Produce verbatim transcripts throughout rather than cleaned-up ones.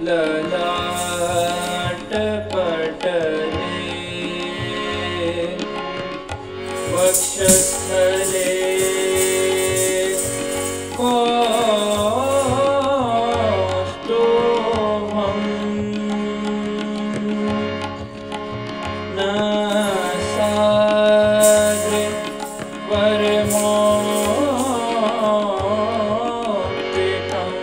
ललाट पटले वक्षस्थले कौस्तुभम् नासाग्रे परमोत्थितम्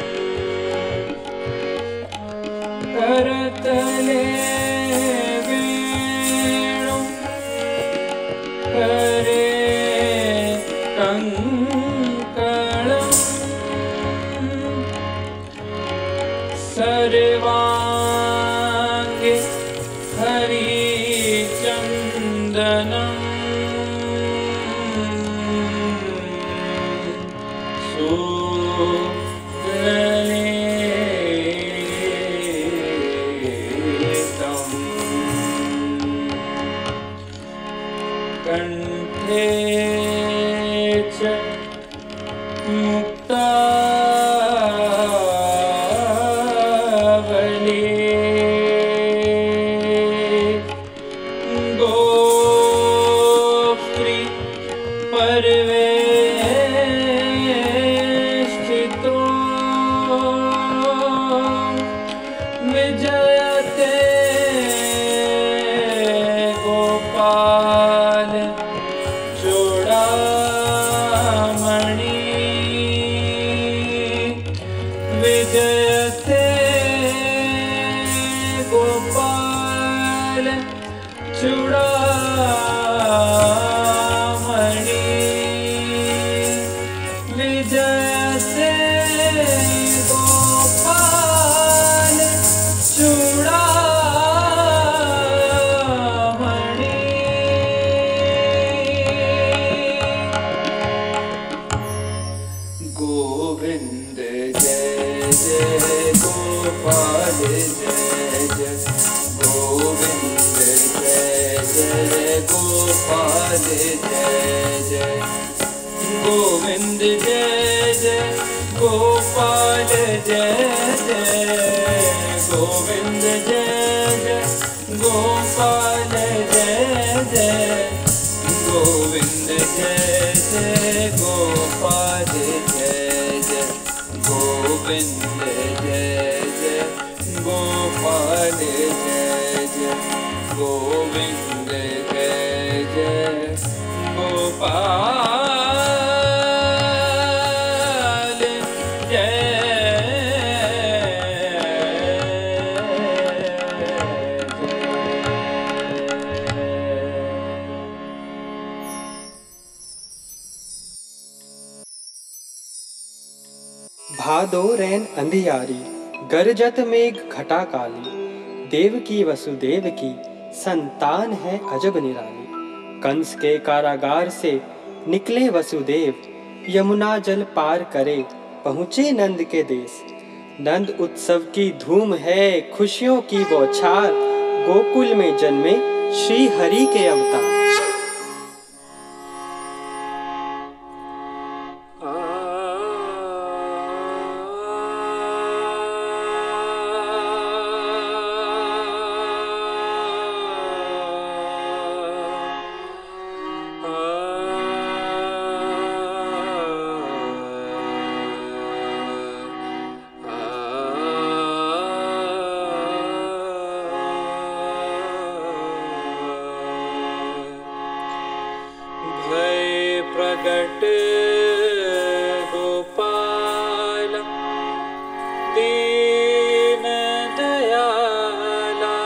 करतले वेणुं करे कंकणम् सर्वांगे हरिचन्दनम् सुललितम् कंठे च मुक्तावली गोश्री परवेष्टितो विजयते गोपाल चूड़ामणि विजयते गोपाल चूड़ामणि विजयते गोपाल चूड़ामणि गोविंद जय जय गोपाल जय जय गोविंद जय जय गोपाल जय जय गोविंद जय जय गोपाल जय जय गोविंद जय जय गोपाल जय जय गोविंद जय जय गोपाल जय जय गोविंद जय जय गोपाल जय जय गोविंद जय जय गोपाल जय भादो रैन अंधियारी गरजत मेघ घटा काली देवकी वसुदेव की संतान है अजब निराली। कंस के कारागार से निकले वसुदेव यमुना जल पार करे पहुँचे नंद के देश। नंद उत्सव की धूम है खुशियों की बौछार गोकुल में जन्मे श्री हरि के अवतार। प्रगट गोपाल दीन दयाला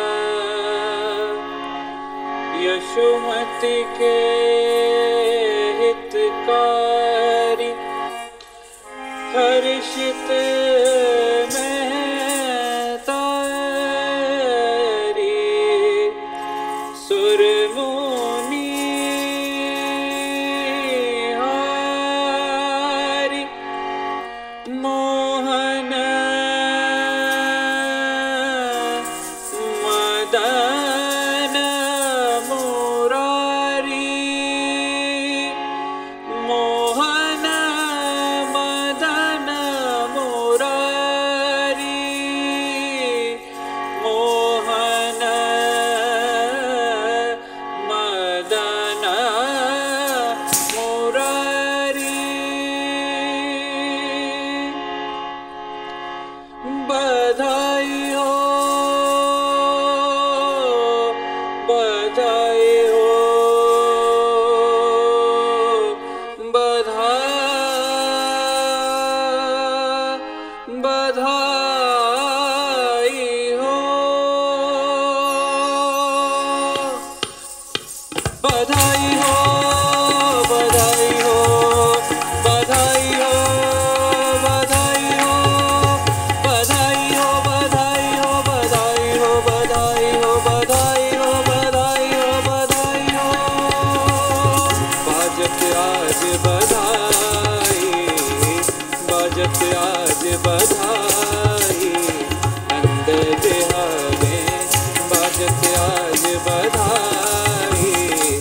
यशोमति के हितकारी हर्षित महतारी सुरमुनि मोहन मदन मुरारी बधाई हो बधाई हो बधाई बधाई हो बधाई हो बधाई हो बधाई हो बधाई हो बधाई हो बधाई हो बधाई हो बधाई हो बधाई हो बधाई हो बाजत आज बधाई बाजत आज बधाई नंद देहा में बाजत आज बधाई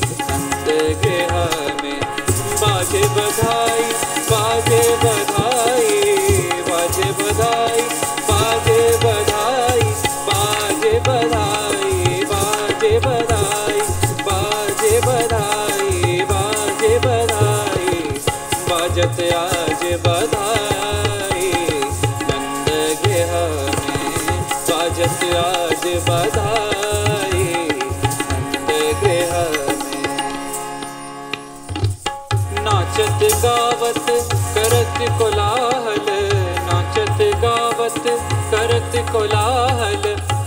बाजे बधाई बाजे बधाई बाजे बधाई बाजे बधाई बाजे बधाई बाजे बधाई बाजे बधाई बाजे बधाई बाजत आज बधाई नंद गृह में बाजत आज बधाई नंद गृह नाचत गावत करत कोलाहल नाचत गावत करत कोलाहल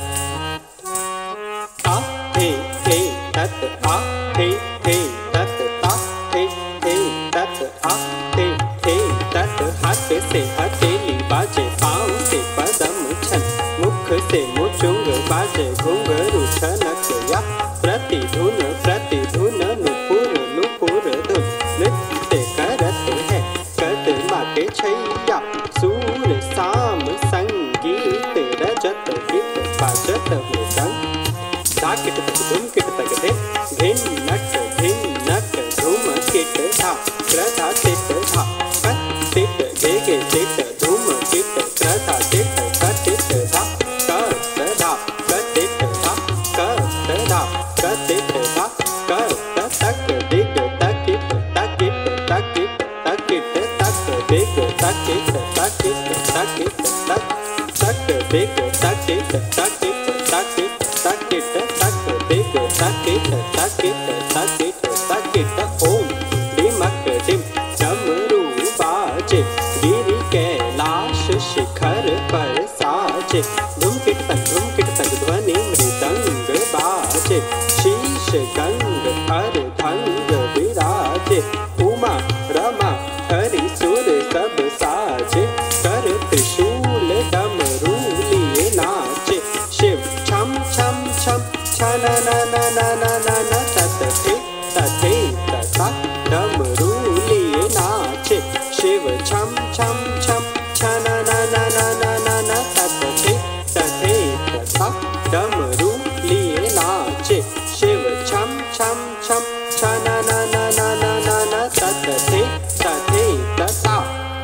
आ हे हे तत आ हे हे तत आ हे हे तत आ हे हे तत हाथ से हथेली बाजे पाँव से पदम छन मुख से मुचुंग बाजे घुंघरू छनक या प्रतिधुन प्रतिधुन नुपुर नुपुर धुन नृत्य करत है कदमा के छैया सूर साम संगीत रजत गीत बाजत मृदंग धाकिट तक धुम किट तक दे भिन्नक भिन्नक धूम किट धा प्रधा तिट धा कत तिट गेगे तिट धूम किट प्रधा तिट कतिट धा कत धा कतिट धा कत धा कतिट धा कत तक दिग तकिट तकिट तकिट तकिट तक दिग तकिट तकिट तकिट तक तक दिग तकिट तकिट तकिट तकिट तक दिग तकिट तकिट तकिट तकिट ओम डिमक डिम डमरू बाजे गिरि कैलाश शिखर पर साजे धुमकिट तक धुमकिट तक ध्वनि मृदंग बाजे शीश गंग अर्धंग विराजे उमा रमा हरि सुर सब साजे कर त्रिशूल डमरू लिए नाचे शिव छम छम छम छन न न न न न न तत थे तथे तथा डमरू लिए नाचे शिव छम छम छम छन न न न न न न तत थे तथे तथा डमरू लिए नाचे शिव छम छम छम छन न न न न न न तत थे तथे तथा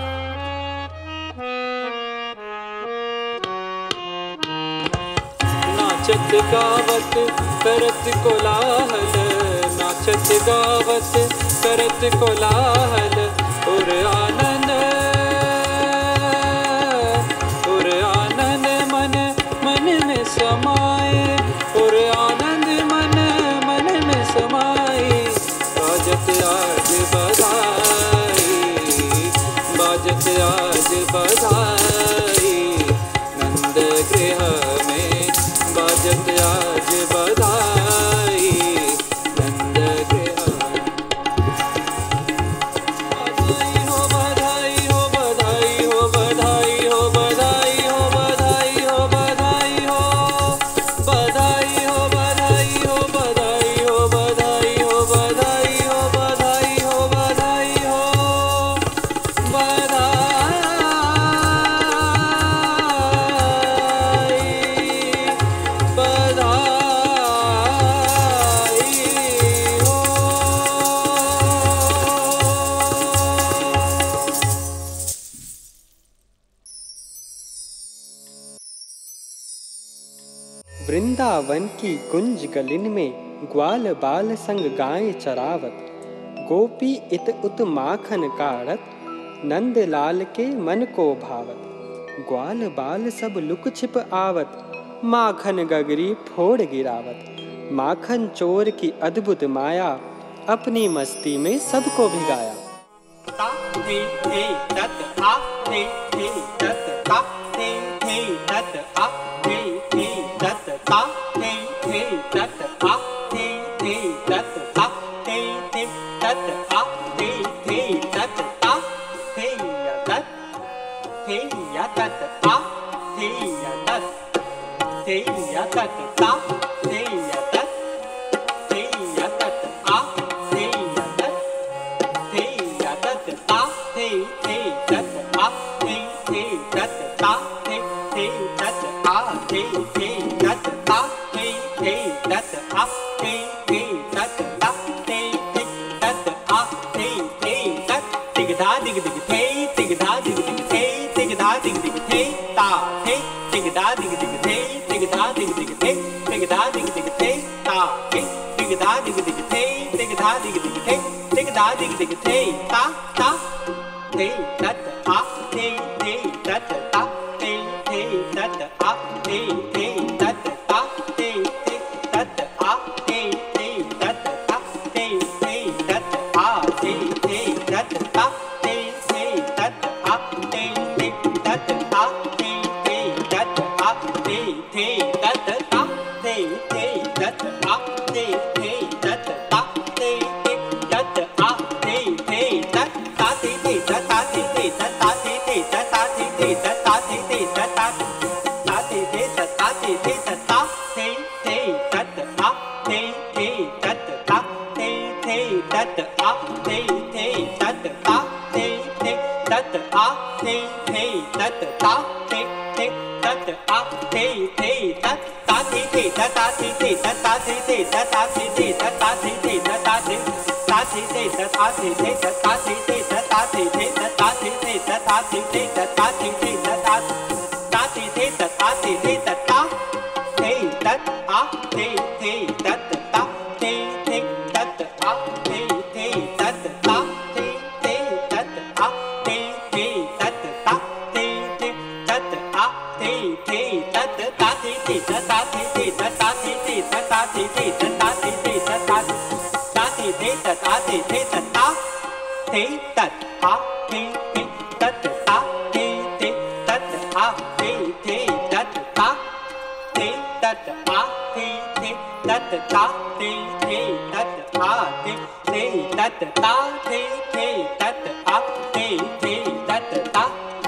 नाचत गावत करत कोलाहल नाचत गावत करत कोलाहल और आनंद और आनंद मन मन में समाए और आनंद मन मन में समाए बाजत आज बधाई बाजत आज बधाई नंद गृह में बाजत आज बधाई नंद गृह बधाई हो बधाई हो बधाई हो बधाई हो बधाई हो बधाई हो बधाई हो बधाई हो बधाई हो बधाई हो बधाई हो बधाई हो बधाई हो बधाई हो वृंदावन की कुंज गलिन में ग्वाल बाल संग गाय चरावत गोपी इत उत माखन काढ़त नंद लाल के मन को भावत ग्वाल बाल सब लुक छिप आवत, माखन गगरी फोड़ गिरावत। माखन चोर की अद्भुत माया, अपनी मस्ती में सबको भिगाया। ता थे थे तत आ थे थे तत ता थे थे तत आ थे थे तत ता थे थे तत आ थे थे तत आ थे थे तत आ थे थे तत ता थे या तत थे या तत आ थे या तत थे या तत ता थे या तत थे या तत आ थे या तत थे या तत ता थे थे तत आ थे थे तत ता थे थे तत आ थे थे तत ता थे थे तत आ थे थे तत ता थे थे तत आ थे थे तत दिग धा दिग दिग थे दिग धा दिग दिग थे दिग धा दिग दिग थे ता थे दिग धा दिग दिग थे दिग धा दिग दिग थे दिग धा दिग दिग थे ता थे दिग धा दिग दिग थे दिग धा दिग दिग थे दिग धा दिग दिग थे ता ता थे तत आ थे थे तत ता थे थे तत आ थे थे तत ता थे थे तत आ थे थे तत ता थे थे तत आ थे थे तत ता थे थे तत आ थे थे तत आ थे थे तत आ थे थे तत ता थे थे तत आ थे थे तत ता थे थे तत आ थे थे तत ता थे थे तत ता थे थे तत ता थे थे तत ता थे थे तत ता थे थे तत ता ता थे थे तत ता थे थे तत ता थे थे तत आ थे थे तत ता थे थे तत आ थे थे तत ता थे थे तत आ थे थे तत ता थे थे तत आ थे थे तत ता थे थे तत ता थे थे तत ता थे थे तत ता थे थे तत ता थे थे तत ता थे ता थे थे तत ता थे थे तत ता थे थे तत ता थे थे तत ता थे थे तत ता थे थे तत ता थे थे तत ता ता थे थे तत ता थे थे तत ता थे तत आ थे थे तत ता थे थे तत आ थे थे तत ता थे थे तत आ थे थे तत ता थे थे तत आ थे थे तत ता थे थे तत ता थे थे तत ता थे थे तत ता थे थे तत ता थे थे तत ता ता थे थे तत आ थे थे तत ता थे तत आ थे थे तत ता थे थे तत आ थे थे तत ता थे तत आ थे थे तत ता थे थे तत आ थे थे तत ता थे थे तत आ थे थे तत ता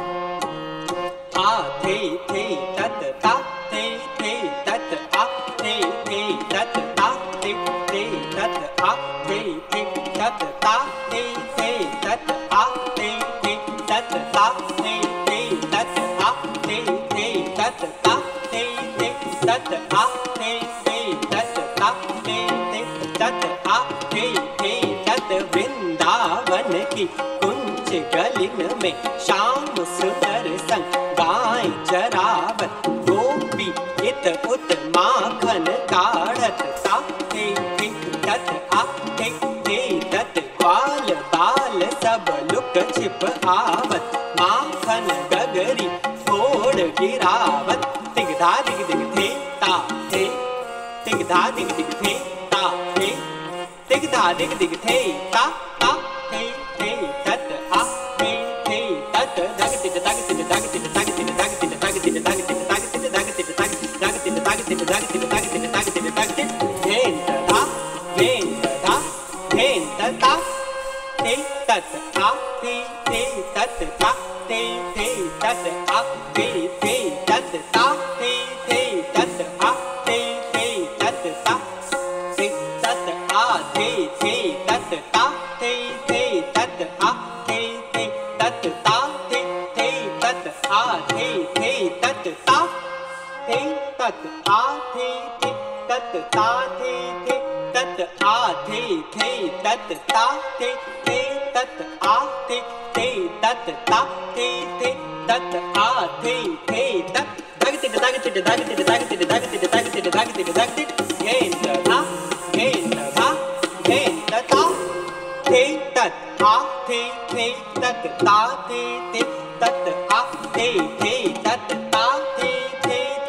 आ थे थे तत ता थे थे तत आ थे थे तत ता थे थे तत आ थे थे तत ता थे थे तत आ थे थे तत ता थे थे तत आ थे थे तत ता थे थे तत आ थे थे तत ता थे थे तत आ थे थे तत वृंदावन की कुंज गलिन में श्याम सुंदर संग गाय चरावत गोपी इत उत माखन काढ़त ता थे थे तत आ थे थे तत ग्वाल बाल सब लुक छिप आवत माखन गगरी फोड़ गिरावत दिग धा दिग दिग थे ता थे दिग धा दिग दिग थे ता थे दिग धा दिग दिग थे ता ता थे थे तत आ थे थे तत दग दिग दग दिग दग दिग दग दिग दग दिग दग दिग दग दिग दग दिग दग दिग दग दग दिग दग दिग दग दिग दग दिग दग दिग दग दिग धेन ता धेन ता धेन ता थे तत आ थे थे तत ता थे थे तत आ थे थे तत ता थे थे तत आ थे थे तत ता थे तत आ थे थे तत ता थे थे तत आ थे थे तत ता थे थे तत आ थे थे तत ता थे तत आ थे थे तत ता थे थे तत आ थे थे तत ता थे थे तत आ थे थे तत ता थे थे तत आ थे थे तत दग तिग दग तिग दग तिग दग तिग दग तिग दग तिग दग तिग दग तिग घेन ता घेन ता घेन ता थे तत आ थे थे तत ता थे थे तत आ थे थे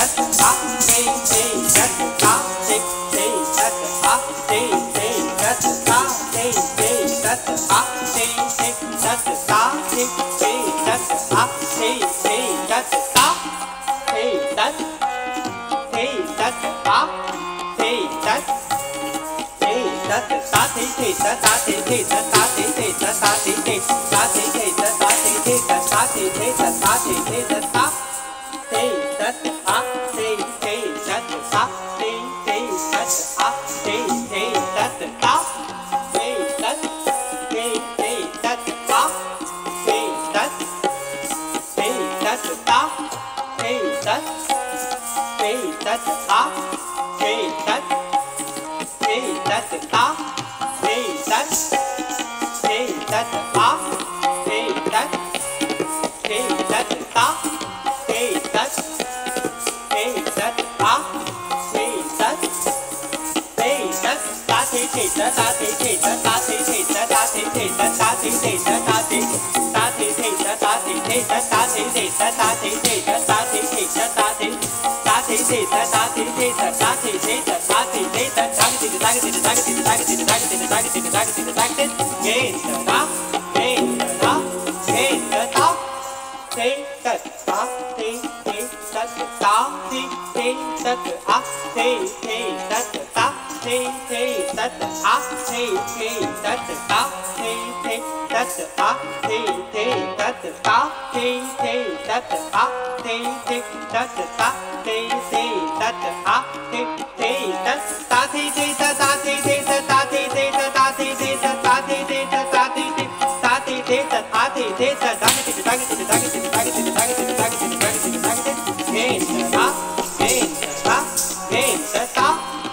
तत आ ते ते तत ता ते ते तत आ ते ते तत ता ते ते तत आ ते ते तत ता ते ते तत आ ते ते तत ता ते तत ते तत आ ते तत ते तत ता ते ते तत आ ते ते तत आ ते ते तत आ ते ते ता ते ते तत आ ते ते तत आ ते ते तत आ ते ते तत आ ते तत आ ते ते तत आ ते ते तत आ ते ते तत ता ते तत ते ते तत आ ते तत ते तत ता ते तत ते तत आ ते तत ते तत ता ते तत ते तत आ ते तत ते तत ता ते तत ते तत आ ते तत ते तत ता ते ते तत आ ते ते तत आ ते ते तत आ ते ते तत आ ते ते तत आ ते ता ते ते तत आ ते ते तत आ ते ते तत आ ते ते तत आ ते ते तत आ ते ता ते ते तत आ ते ते तत आ ते ते तत आ ते ते तत आ ते ते तत आ ते ते तत आ ते ते तत आ ते ते तत आ ते ते तत आ ते ते ता ते ता ते ता ते तत आ ते ते तत ता ते ते तत आ ते ते तत ता ते ते तत आ ते ते तत ता ते ते तत आ ते ते तत ता ते ते तत आ ते ते तत ता ते ते तत आ ते ते तत ता ते ते तत आ ते ते तत आ ते ते तत आ ते ते तत आ ते ते तत आ ते ते ता ते ते तत आ ते ते तत आ ते ते तत आ ते ते तत आ ते ते तत आ ते ते तत आ ते ते तत आ ते ते तत आ ते ते ता ते ता ते ता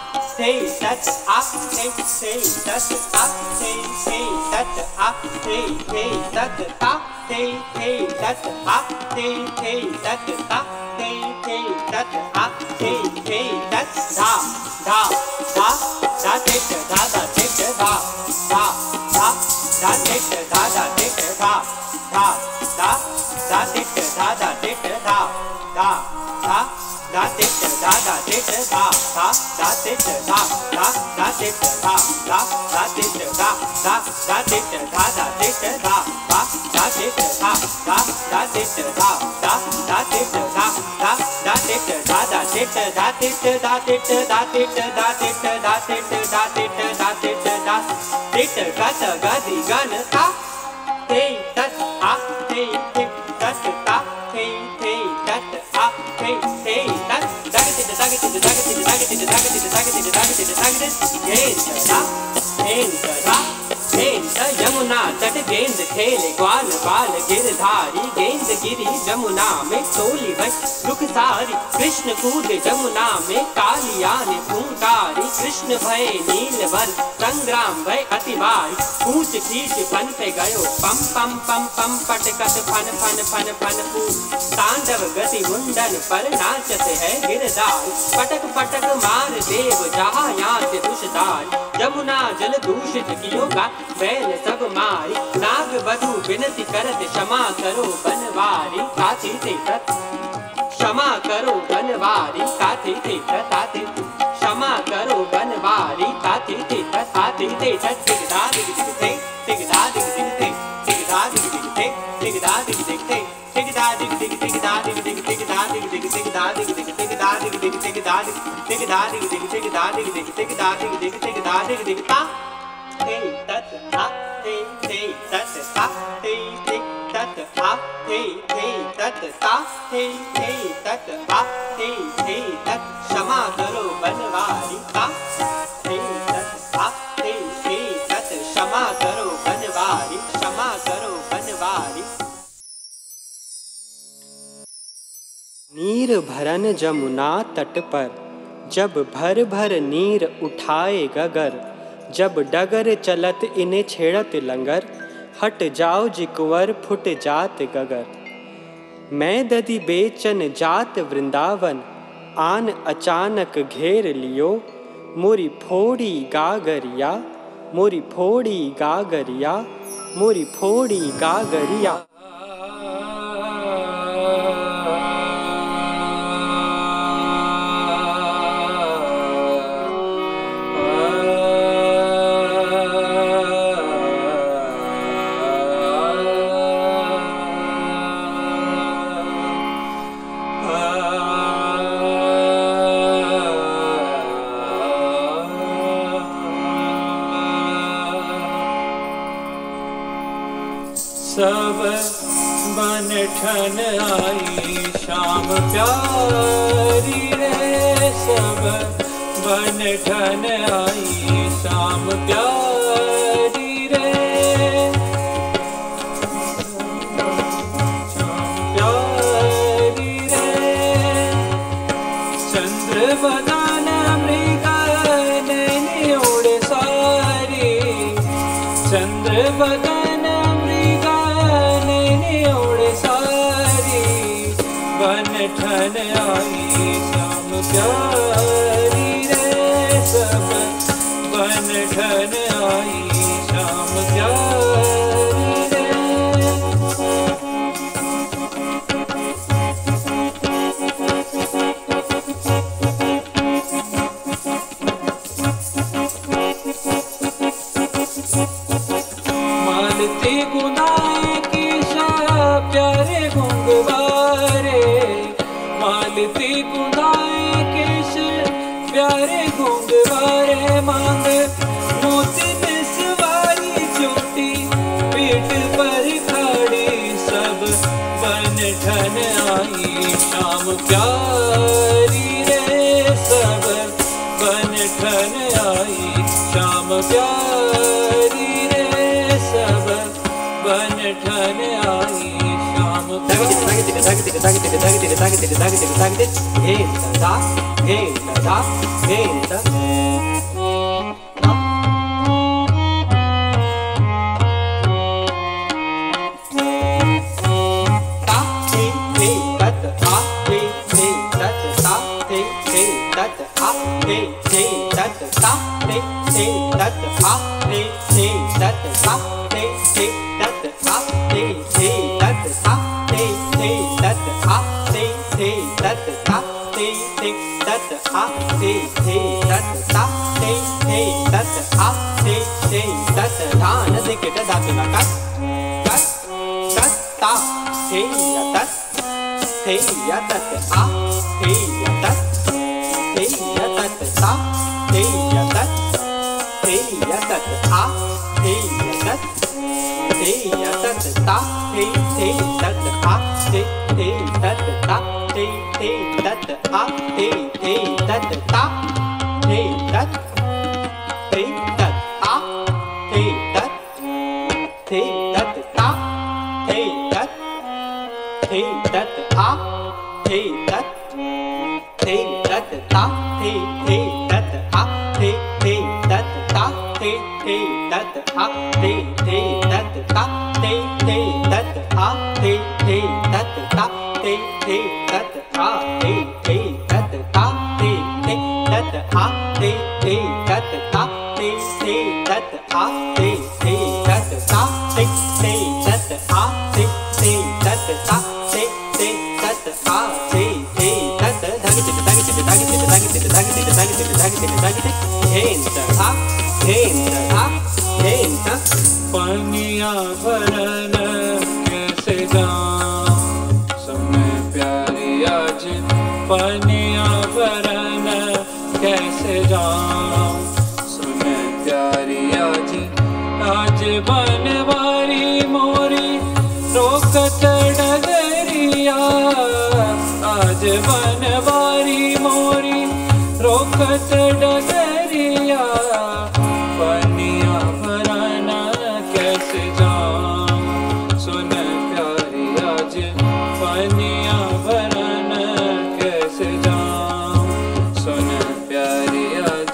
ते तत आ ते ते तत आ ते ते तत आ ते ते तत ता ते ते तत आ ते ते तत ता ते ते तत आ ते ते तत धा धा धा धा ते धा धा ते धा धा धा धा ते धा धा ते धा धा धा धा ते धा धा ते धा धा धा धा ते धा धा ते धा धा धा ते धा धा धा ते धा धा धा ते धा धा धा ते धा धा ते धा धा धा ते धा धा धा ते धा धा धा ते धा धा धा ते धा धा ते धा ते धा ते धा ते धा ते धा ते धा ते धा ते धा ते गत गति गन ता ते तत आ ते ते तत ता ते ते तत आ ते ते तत दगति दगति दगति दगति दगति दगति दगति दगति गेंद ता गेंद ता गेंद यमुना तट गेंद खेले ग्वाल बाल गिरधारी गेंद गिरी जमुना में तोली भई दुख सारी कृष्ण कूदे जमुना में कालिया ने फूंकारी कृष्ण भय नील वर संग्राम भय अति भारी पूछ खींच फन पे गयो पम पम पम पम पटकत फन फन फन फन फूल तांडव गति मुंडन पर नाचत है गिरधारी पटक पटक मार देव जहाँ यात दुष्टारी जमुना जल दूषित कियोगा बैल सब मारी नाग वधु विनती करत क्षमा करो बनवारी काथी थे तत क्षमा करो बनवारी काथी थे तत आते क्षमा करो बनवारी काथी थे तत आते थे तत दिगदा दिग दिग थे दिगदा दिग दिग थे दिगदा दिग दिग थे दिगदा दिग दिग थे दिगदा दिग दिग दिगदा दिग दिग दिगदा दिग दिग दिगदा दिग दिग दिगदा दिग दिग दिगदा दिग दिगदा दिग दिग दिगदा दिग दिग दिगदा दिग दिग दिगदा दिग दिग ता ते तत आ ते ते तत ता ते ते तत आ ते ते तत ता ते ते तत आ ते ते तत क्षमा करो बनवारी ता ते तत आ ते ते तत क्षमा करो बनवारी क्षमा करो बनवारी। नीर भरन जमुना तट पर जब भर भर नीर उठाए गगर जब डगर चलत इन्हें छेड़त लंगर हट जाओ जिकुवर फुट जात गगर मैं दधि बेचन जात वृंदावन आन अचानक घेर लियो मोरी फोड़ी गागरिया मोरी फोड़ी गागरिया मोरी फोड़ी गागरिया। सब बन ठन आई शाम प्यारी रे, सब बन ठन आई शाम प्यारी रे, शाम प्यारी रे। चंद्र बदन मृगा नैनी उड़ सारी, चंद्र बदन मृगा नैनी उड़ सारी, बन ठन आई शाम प्यारी रे, सब बन ठन आई शाम प्यारी रे। मालती गुनाए किशा प्यारे गुंगवारे, मालती गुनाए किश प्यारे गुंगवारे, मांग मोती बिसवारी चोटी पीठ पर खड़ी, सब बन ठन आई शाम प्यारी रे, सब बन ठन आई शाम प्यारी रे, सब बन ठन आई शाम पनिया भरन कैसे जाऊं समय प्यारी आज, पनिया भरन कैसे जाऊं समय प्यारी आज, आज बनवारी मोरी रोकत डगरिया, आज बनवारी मोरी रोकत डगरिया, पनिया भरन कैसे जाऊं सुन प्यारी आज, पनिया भरन कैसे जाऊं सुन प्यारी आज।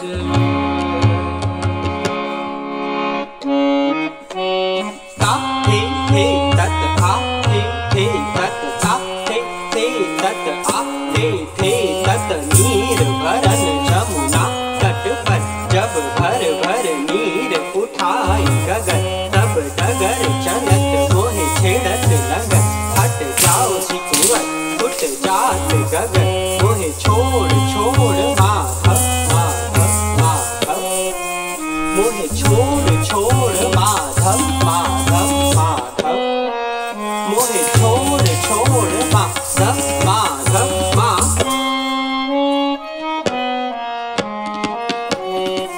ता थे थे तत आ थे थे तत ता थे थे तत आ थे थे तत नीर भरन जमुना तट पर, जब भर भर नीर उठाई गगन, तब डगर चलत मोहे छेड़त लगन, हट जाओ सिकुवर फुट जात गगन, मोहे छोड़ छोड़ माधव माधव माधव, मोहे छोड़ छोड़ माधव माधव माधव, मोहे छोड़ छोड़ माधव माधव माधव।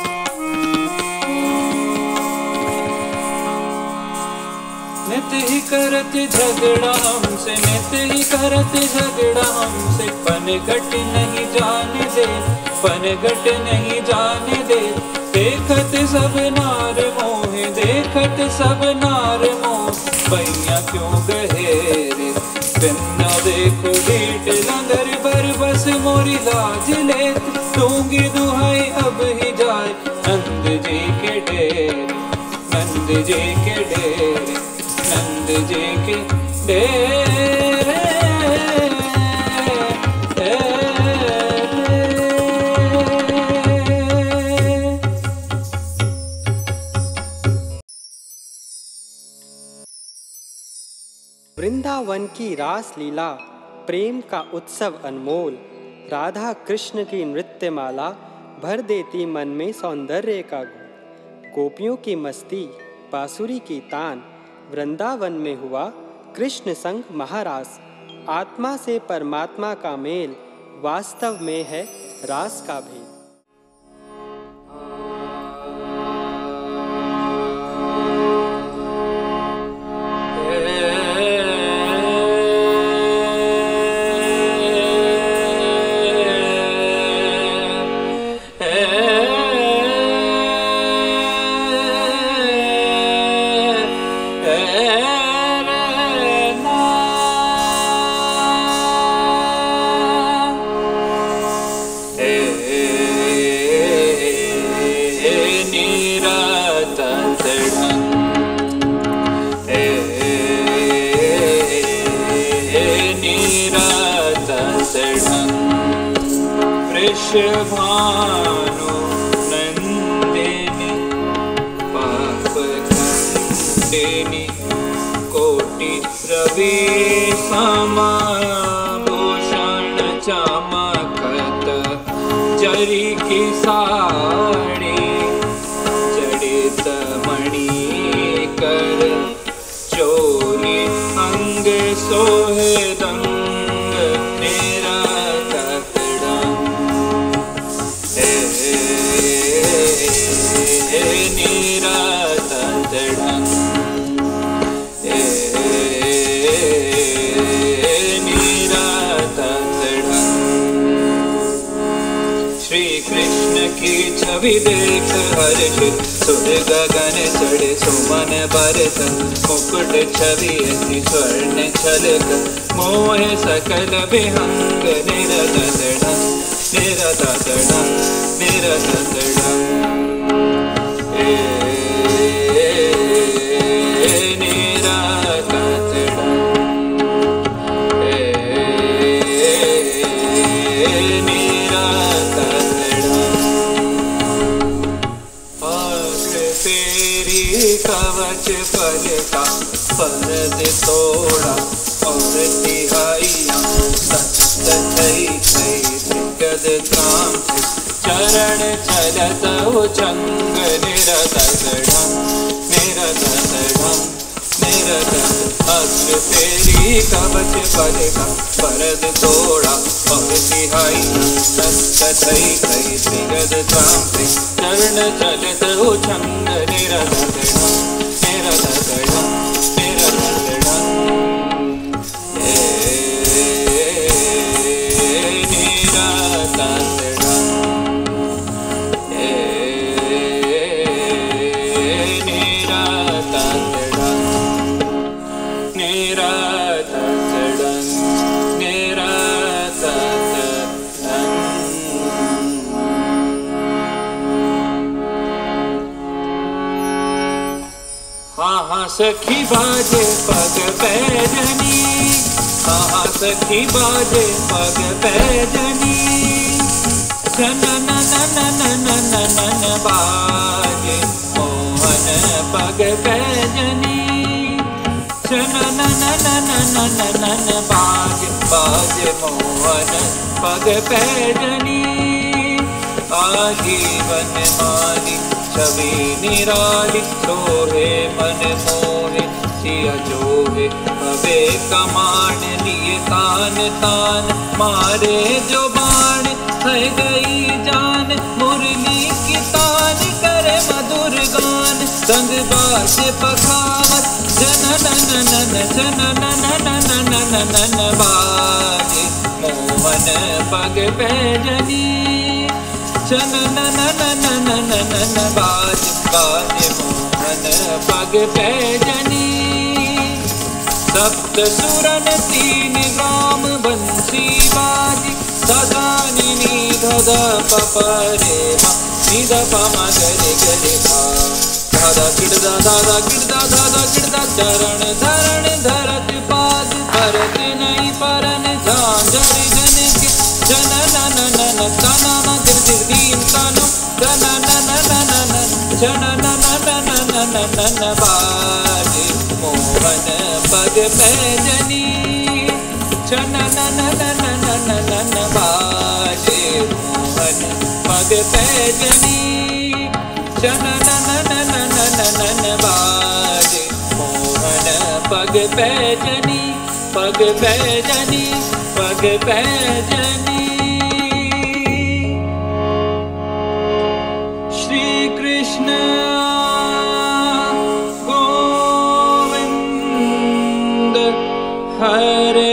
नित ही करत झगड़ा हमसे, नित ही करत झगड़ा हमसे। पनघट नहीं जाने दे, पनघट नहीं जाने दे। देखत सब नार मोहे, देखत सब नार मोह। भैया क्यों गहेरे बिना देखो डीट लंगर बर बस मोरी लाज ले। दूंगी दुहाई अब ही जाए नंद जी के डेरे, नंद जी के डेरे, नंद जी के डेरे। वृंदावन की रास लीला प्रेम का उत्सव अनमोल। राधा कृष्ण की नृत्यमाला भर देती मन में सौंदर्य का गुण। गोपियों की मस्ती बांसुरी की तान, वृंदावन में हुआ कृष्ण संग महारास। आत्मा से परमात्मा का मेल, वास्तव में है रास का भेद। भानु नंदिनी पाप खंडिनी, कोटि रवि समाभूषण चमकत। जरी की साड़ी जड़ित मणि कर, चोरी अंग सोहे दंग। मेरा छवि देख हर्षित सुर गगन चढ़े सुमन बरस। मुकुट छवि ऐसी स्वर्ण छलक, मोह सकल विहंग। निरत ढंग, निरत ढंग, निरत ढंग। कवच पर का परद तोड़ा और तिहाइया सत थई थई गद काम। चरण चलत उचंग निरत ढंग, निरत ढंग, निरत। अग्र तेरी कवच पर का परद तोड़ा और तिहाइया सत थई थई गद काम। चरण चलत उचंग निरत सखी बाजे पग पैजनी, हाँ सखी बाजे पग पैजनी। जनन नन नन नन बाजे मोहन पग पैजनी। जनन नन नन नन बाजे बाजे मोहन पग पैजनी। आजीवन मानी छवि निराली, सोहे मन मोहे सिया जोहे। अबे कमान लिए तान तान, मारे जो बाण है गई जान। मुरली की तान करे मधुर गान, संग बाज पखावत जनन छननन छननन बाजे मोहन पग पैजनी छननन बाजे बाजे मोहन पग पैजनी सप्त सुरन तीन ग्राम बंसी बाजी सदा निनी धद पपरे मा निध पम गरे गरे भा दादा किड़दा दादा किड़दा दादा किड़दा चरण धरण धरत पाद भरत नहीं परन झांझर जन के जनननन तनन दिर दिर दीन तनु जनननन जनननन बाजे मोहन पग पैजनी छनननन बाजे मोहन पग पैजनी छनननन बाजे मोहन पग पैजनी पग पैजनी पग पैजनी श्री कृष्ण गोविंद हरे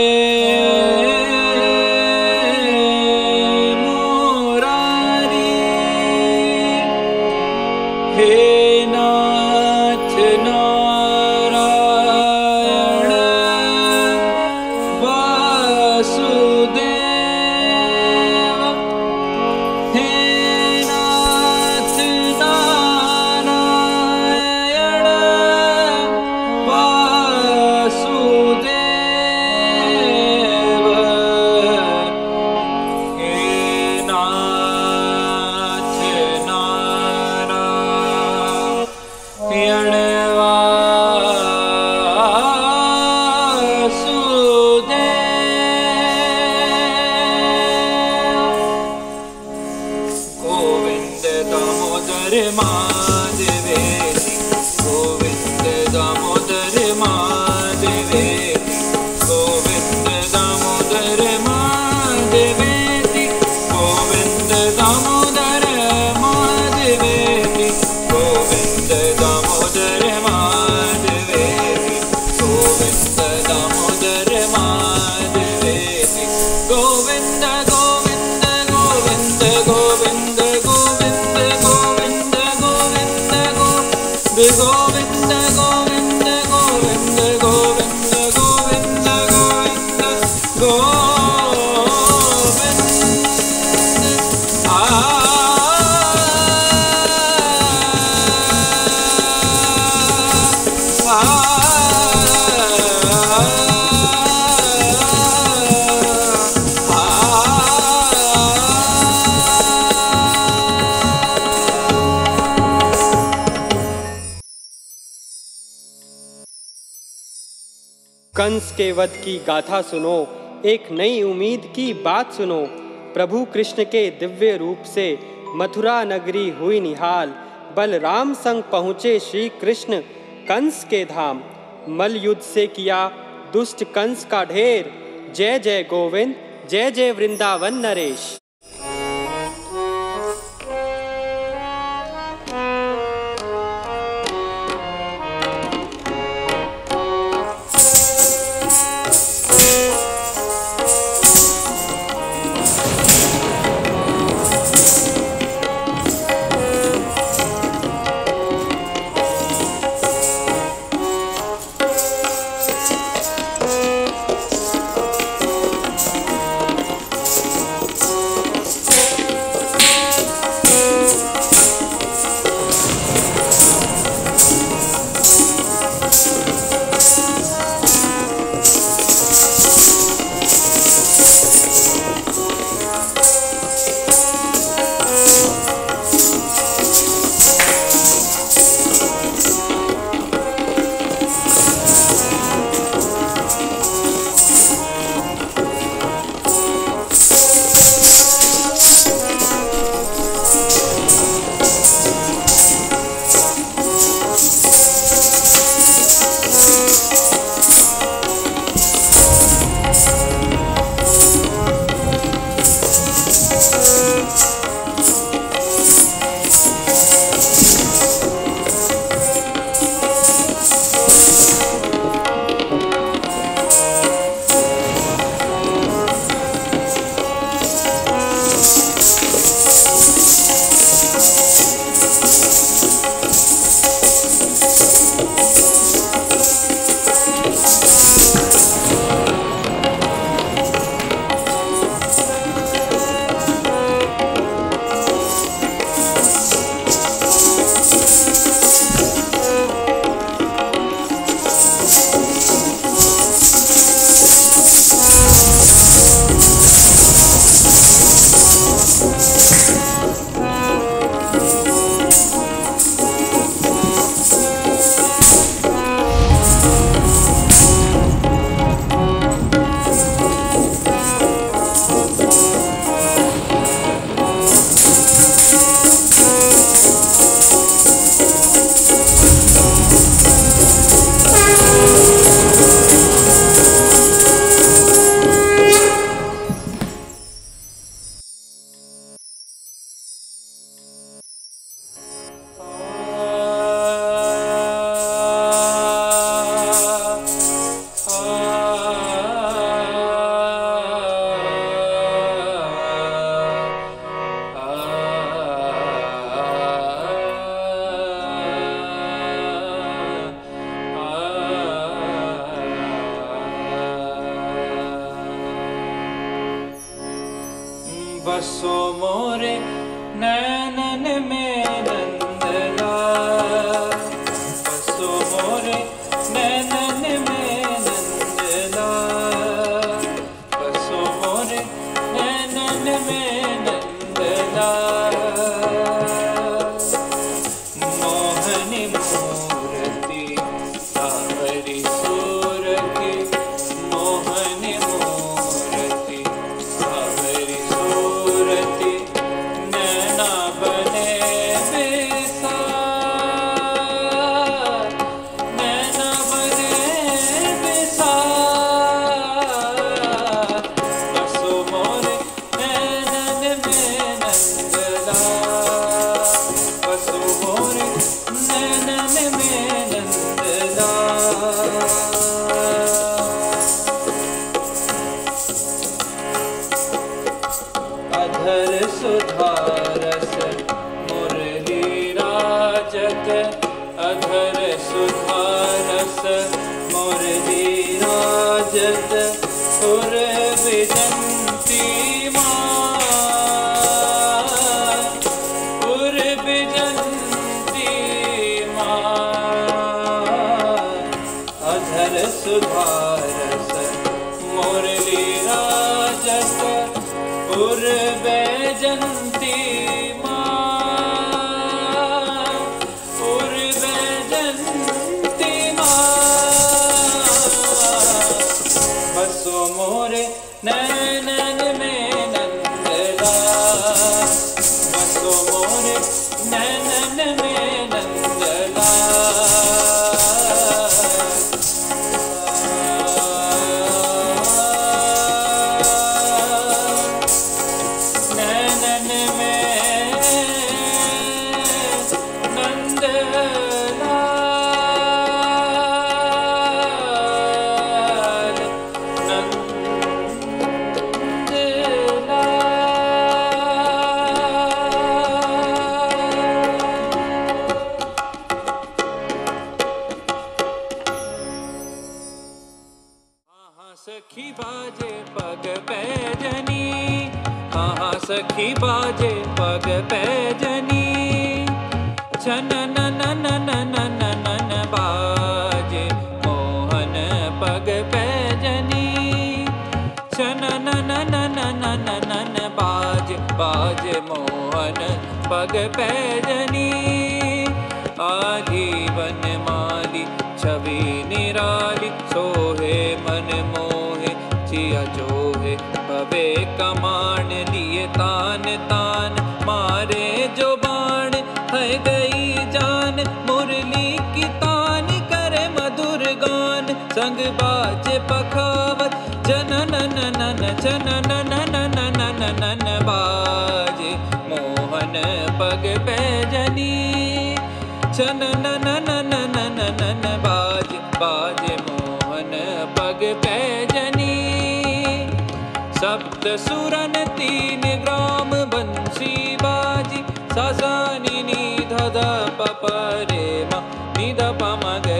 कंस के वध की गाथा सुनो, एक नई उम्मीद की बात सुनो। प्रभु कृष्ण के दिव्य रूप से मथुरा नगरी हुई निहाल। बलराम संग पहुँचे श्री कृष्ण कंस के धाम। मल युद्ध से किया दुष्ट कंस का ढेर। जय जय गोविंद, जय जय वृंदावन नरेश। बसो मोरे नैनन में नंदलाल, बसो मोरे नैनन में नंदलाल, बसो मोरे नैनन में नंदलाल। मोहनी मूर्ति सावरी सूरति, मोहनी मूर्ति सावरी सूरति, नैना बने बेसार, नैना बने बेसार। बसो मोरे नैनन में नंदलाल, बसो मोरे नैनन में नंदलाल। अधर सुधारस मुरली राजत, अधर सुधारस मुरली राजत, उर विजंती माँ, उर विजंती माँ। अधर सुधारस मुरली राजत, उर बैजंती माँ, उर बैजंती माँ। बसो मोरे नैनन में नंदलाल, बसो मोरे नैनन में नंदलाल। नैनन में नंदलाल, सखी बाजे पग पैजनी, हाँ सखी बाजे पग पैजनी, छन नन नन नन नन बाजे मोहन पग पैजनी, छन नन नन नन नन बाजे बाजे मोहन पग पैजनी। आली वन माली छवि निराली, सोहे मन मोहे जिया जोहे, भवे कमान लिए तान तान, मारे जो बाण है गई जान, मुरली की तान करे मधुर गान, संग बाजे पखावत जनन नन जनन नन नन नन बाजे मोहन पग पैजनी, छनन नन नन नन बाजे बाजे मोहन पग पैजनी। सप्त सुरन तीन ग्राम बंसी बाजी, सा सा नि नि ध ध प प रे म नि ध प म ग